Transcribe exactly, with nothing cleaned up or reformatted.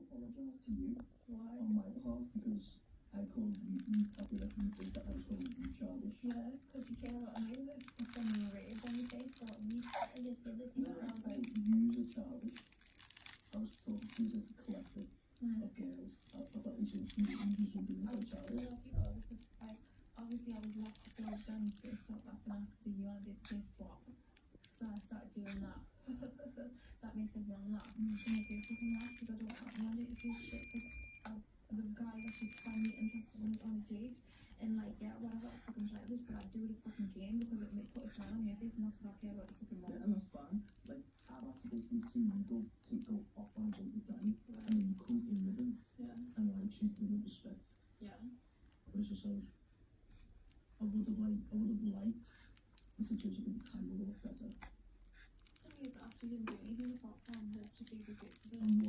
apologise to you Why? on my behalf because I called you, you probably let me think that I was calling you childish. Yeah, because you care about me, but it's on your rave on your face, but you I just did this, you know, and I was like, Use as childish. I was talking to you as a collective mm. of girls. I, I thought we should use something I like was childish. really lucky though, because I, obviously I was left to still done to stop laughing after you on this this swap. So I started doing that. That makes everyone laugh. And it's gonna make me fucking laugh because I don't have money to do shit because the guy was just finally interested in me on a date. And like, yeah, whatever, it's fucking childish, but I do it a fucking game because it may put a smile on your face and that's what I care about the fucking Yeah, money. and that's fine. Like, I've had to basically see you go to go off on a date with Danny, Right. and then you come in with him, Yeah. and like treat him with respect. Yeah. But it's just like, I would have like, I would have liked the situation to be kind of a lot better. I mean, after you didn't do anything apart from the just leave the date for them. And